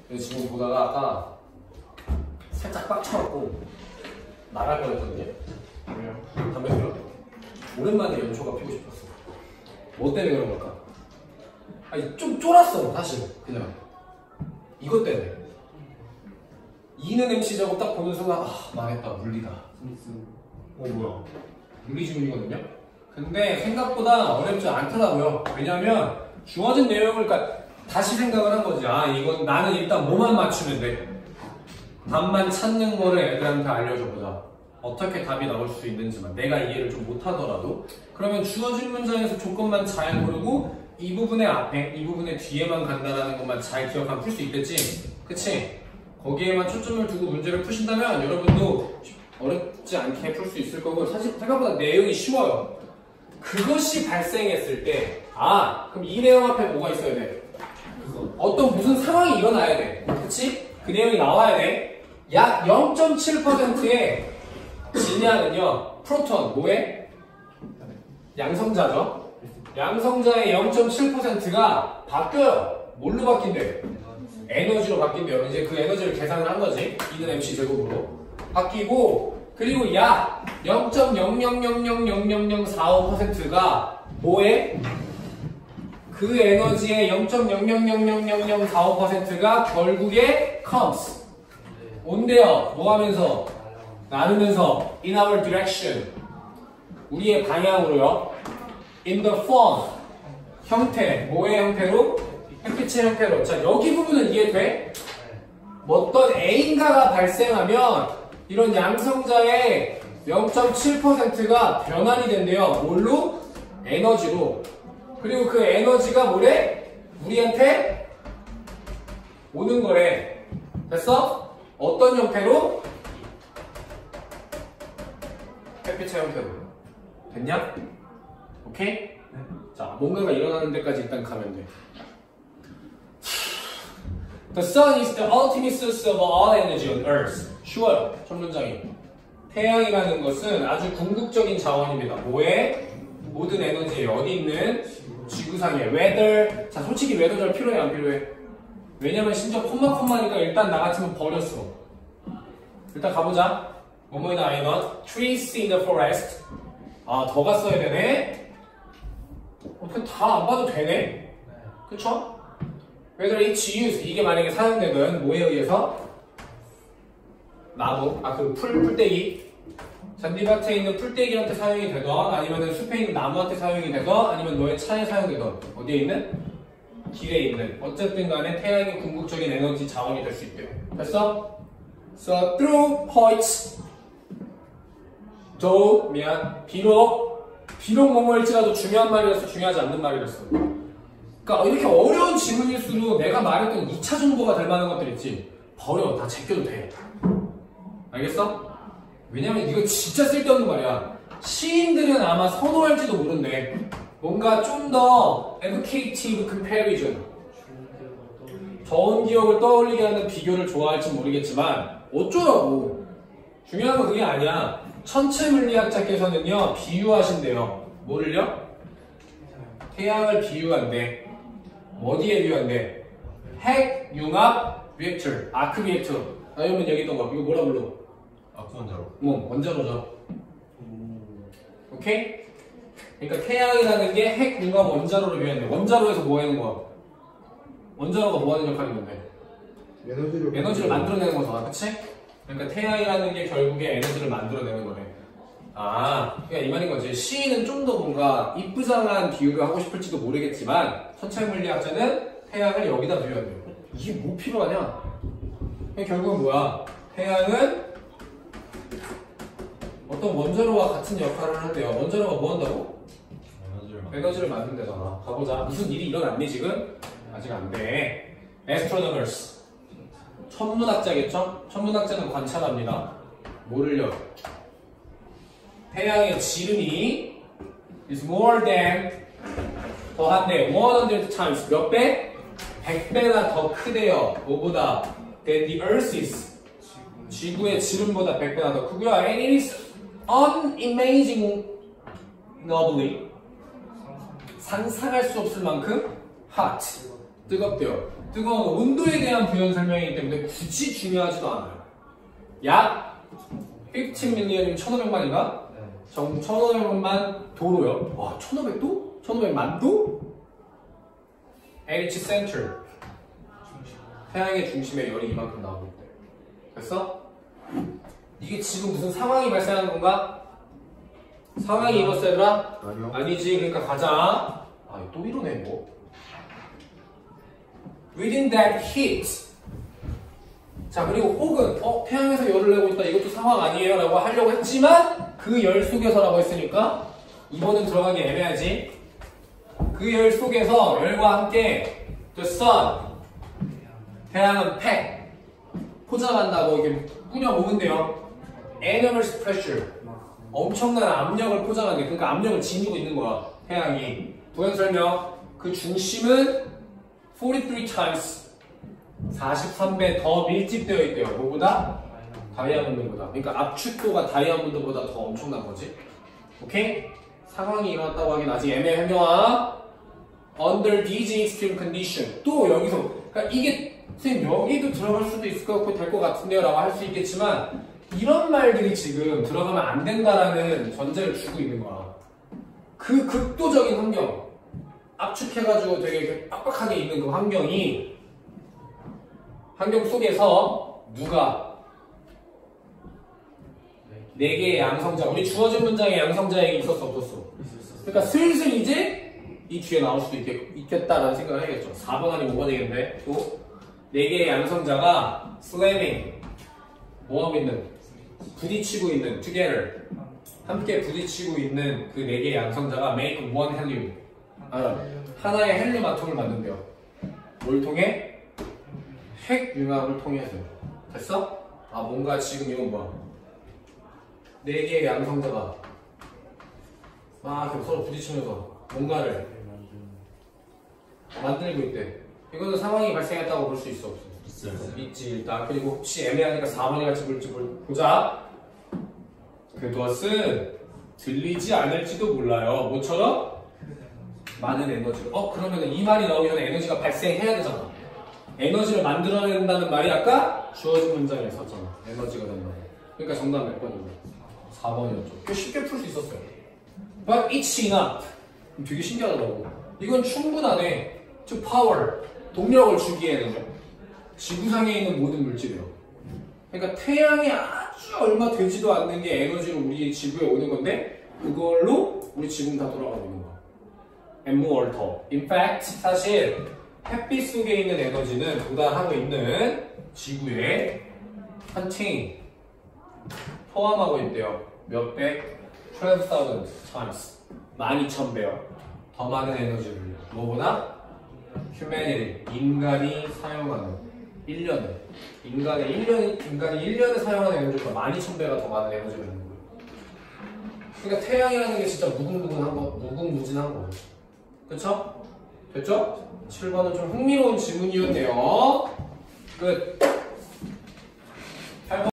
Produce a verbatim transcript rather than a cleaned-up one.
지금 보다가 아까 살짝 빡쳐갖고 나갈 뻔했거든요. 왜요? 담배 피러? 오랜만에 연초가 피고 싶었어. 뭐 때문에 그런 걸까? 아니 좀 쫄았어 사실. 그냥 이것 때문에. 이는 엠씨 작업 딱 보는 순간 아 망했다 물리다. 어 뭐야? 물리 지문이거든요. 근데 생각보다 어렵지 않더라고요. 왜냐면 주어진 내용을 그러니까 다시 생각을 한 거지. 아 이건 나는 일단 뭐만 맞추면 돼. 답만 찾는 거를 애들한테 알려줘 보자. 어떻게 답이 나올 수 있는지만 내가 이해를 좀 못하더라도 그러면 주어진 문장에서 조건만 잘 고르고 이 부분의 앞에 이 부분의 뒤에만 간다라는 것만 잘 기억하면 풀 수 있겠지? 그치? 거기에만 초점을 두고 문제를 푸신다면 여러분도 어렵지 않게 풀 수 있을 거고 사실 생각보다 내용이 쉬워요. 그것이 발생했을 때 아 그럼 이 내용 앞에 뭐가 있어야 돼? 어떤 무슨 상황이 일어나야 돼. 그치? 그 내용이 나와야 돼. 약 영 점 칠 퍼센트의 질량은요 프로톤 뭐에? 양성자죠. 양성자의 영 점 칠 퍼센트가 바뀌어요. 뭘로 바뀐대? 에너지로 바뀐대요. 이제 그 에너지를 계산을 한 거지. 이는 엠씨 제곱으로 바뀌고 그리고 약 영 점 영영영영영영영사오 퍼센트가 뭐에? 그 에너지의 영 점 영영영영영영사오 퍼센트가 결국에 comes 온대요. 뭐 하면서? 나누면서 in our direction 우리의 방향으로요. in the form 형태 뭐의 형태로? 햇빛의 형태로. 자 여기 부분은 이해돼? 어떤 A인가가 발생하면 이런 양성자의 영 점 칠 퍼센트가 변환이 된대요. 뭘로? 에너지로. 그리고 그 에너지가 뭐래? 우리한테 오는 거래. 됐어? 어떤 형태로? 햇빛의 형태로. 됐냐? 오케이? 네. 자, 뭔가가 일어나는 데까지 일단 가면 돼. The sun is the ultimate source of all energy on earth. 쉬워요. 첫 문장이. 태양이라는 것은 아주 궁극적인 자원입니다. 뭐에? 모든 에너지에 어디 있는? 지구상에. weather. 자, 솔직히 weather 잘 필요해, 안 필요해? 왜냐면 심지어 콤마 콤마니까 일단 나 같으면 버렸어. 일단 가보자. 뭐뭐이나 아이건 trees in the forest. 아, 더 갔어야 되네? 어, 그냥 다 안 봐도 되네? 그쵸? whether it's used. 이게 만약에 사용되면 뭐에 의해서? 나무. 아, 그 풀, 풀떼기. 잔디밭에 있는 풀떼기한테 사용이 되던 아니면 숲에 있는 나무한테 사용이 되던 아니면 너의 차에 사용되던 어디에 있는? 길에 있는 어쨌든 간에 태양이 궁극적인 에너지 자원이 될 수 있대요. 됐어? So through points though 미안 비록 비록 뭐뭐일지라도 중요한 말이라서 중요하지 않는 말이랬어. 그러니까 이렇게 어려운 지문일수록 내가 말했던 이 차 정보가 될 만한 것들 있지 버려. 다 제껴도 돼. 알겠어? 왜냐면 이거 진짜 쓸데없는 말이야. 시인들은 아마 선호할지도 모른대. 뭔가 좀 더 educative comparison 좋은 기억을 떠올리게 하는 비교를 좋아할지 모르겠지만 어쩌라고. 중요한 건 그게 아니야. 천체물리학자께서는요 비유하신대요. 뭐를요? 태양을 비유한대. 어디에 비유한대? 핵 융합 리액터 아크 리액터. 아니면 여기 있던 거 이거 뭐라 불러? 아크 원자로. 뭐 원자로죠. 오케이? 그러니까 태양이라는 게 핵 융합 원자로를 비유한대. 원자로에서 뭐 하는 거야? 원자로가 뭐 하는 역할인 건데? 에너지를, 에너지를 만들어내는 거잖아. 그치? 그러니까 태양이라는 게 결국에 에너지를 만들어내는 거네. 아, 그러니까 이 말인 거지. 시인은 좀 더 뭔가 이쁘장한 비유를 하고 싶을지도 모르겠지만 천체물리학자는 태양을 여기다 비유한대요. 이게 뭐 필요하냐? 결국은 뭐야? 태양은 어떤 원자로와 같은 역할을 한대요. 원자로가 뭐 한다고? 에너지를, 에너지를 만든다잖아. 가보자. 무슨 일이 일어났니 지금? 아직 안 돼. Astronomers. 천문학자겠죠? 천문학자는 관찰합니다. 뭐를요? 태양의 지름이 is more than 더한데 백 times 몇 배? 백 배나 더 크대요. 뭐보다? than the earth is. 지구의 지름보다 백 배나 더 크고요. and it is unimaginably 상상할 수 없을 만큼 hot 뜨겁대요. 뜨거운 온도에 대한 부연 설명이기 때문에 굳이 중요하지도 않아요. 약 십오 밀리언이면 천오백만인가? 네. 정 천오백만 도로요. 와, 천오백 도? 천오백만 도? And its center. 태양의 중심에 열이 이만큼 나오고 있대. 됐어? 이게 지금 무슨 상황이 발생하는 건가? 상황이 이뤘어 얘들아? 아니요. 아니지. 그러니까 가자. 아, 또 이러네 뭐. Within that heat. 자, 그리고 혹은 어 태양에서 열을 내고 있다. 이것도 상황 아니에요 라고 하려고 했지만 그 열 속에서라고 했으니까 이번은 들어가기 애매하지. 그 열 속에서 열과 함께 the sun 태양은 팩 포장한다고 이렇게 꾸려 모은대요. enormous pressure 엄청난 압력을 포장하는 게 그러니까 압력을 지니고 있는 거야. 태양이. 부연 설명 그 중심은 forty-three times 사십삼 배 더 밀집되어 있대요. 뭐보다? 다이아몬드보다. 그러니까 압축도가 다이아몬드보다 더 엄청난 거지. 오케이? 상황이 일어났다고 하긴 아직 애매해. 현정아. Under these extreme condition. 또 여기서 그러니까 이게 선생님 여기도 들어갈 수도 있을 것 같고 될 것 같은데요 라고 할 수 있겠지만 이런 말들이 지금 들어가면 안 된다라는 전제를 주고 있는 거야. 그 극도적인 환경 압축해가지고 되게 빡빡하게 있는 그 환경이 환경 속에서 누가 네 개의 양성자 우리 주어진 문장에 양성자에게 있었어 없었어? 그러니까 슬슬 이제 이 뒤에 나올 수도 있겠, 있겠다라는 생각을 해야겠죠. 사 번 아니면 오 번 되겠는데 또 네 개의 양성자가 slamming 뭐하고 있는? 부딪히고 있는 together 함께 부딪히고 있는 그 네 개의 양성자가 make one helium 아, 하나의 헬륨 아톰을 만든대요. 뭘 통해? 핵융합을 통해서요. 됐어? 아 뭔가 지금 이건 뭐야? 네 개의 양성자가 막 이렇게 서로 부딪히면서 뭔가를 만들고 있대. 이거는 상황이 발생했다고 볼 수 있어 없어? 있어요. 있지 일단. 그리고 혹시 애매하니까 사 번이 갈지 볼지 보자. 그것은 들리지 않을지도 몰라요. 뭐처럼? 많은 에너지를. 어 그러면 이 말이 나오기 전에 에너지가 발생해야 되잖아. 에너지를 만들어낸다는 말이 아까 주어진 문장에 있었잖아. 에너지가 된다. 그러니까 정답 몇 번이고? 사 번이었죠. 꽤 쉽게 풀 수 있었어요. But it's enough. 되게 신기하더라고. 이건 충분하네. To power. 동력을 주기에는요. 지구상에 있는 모든 물질이요. 그러니까 태양이 아주 얼마 되지도 않는 게 에너지로 우리 지구에 오는 건데 그걸로 우리 지구는 다 돌아가고 있는 거야. And more 더. In fact, 사실 햇빛 속에 있는 에너지는 도달하고 있는 지구에 contain 포함하고 있대요. 몇 배? twelve thousand times. 만 이천 배요. 더 많은 에너지를. 뭐보다? humanity. 인간이 사용하는 일 년에. 인간의 일 년, 인간이 일 년에 사용하는 에너지가 만 이천 배가 더 많은 에너지가 있는 거예요. 그러니까 태양이라는 게 진짜 무궁무진한 거, 무궁무진한 거. 그쵸? 됐죠? 칠 번은 좀 흥미로운 질문이었네요. 끝.